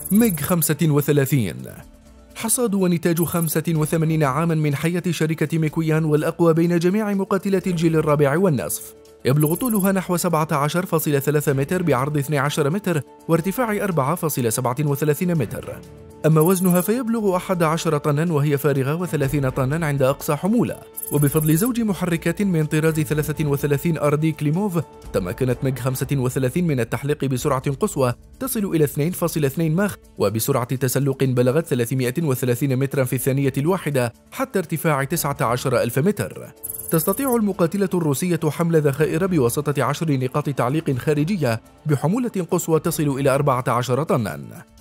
ميغ 35 حصاد ونتاج 85 عاما من حياة شركة ميكويان، والأقوى بين جميع مقاتلات الجيل الرابع والنصف. يبلغ طولها نحو 17.3 متر بعرض 12 متر وارتفاع 4.37 متر. أما وزنها فيبلغ 11 طنا وهي فارغة، و30 طنا عند أقصى حمولة. وبفضل زوج محركات من طراز 33 RD كليموف، تمكنت ميغ 35 من التحليق بسرعة قصوى تصل إلى 2.2 ماخ، وبسرعة تسلق بلغت 330 مترا في الثانية الواحدة حتى ارتفاع 19,000 متر. تستطيع المقاتلة الروسية حمل ذخائر بواسطة 10 نقاط تعليق خارجية بحمولة قصوى تصل إلى 14 طنا.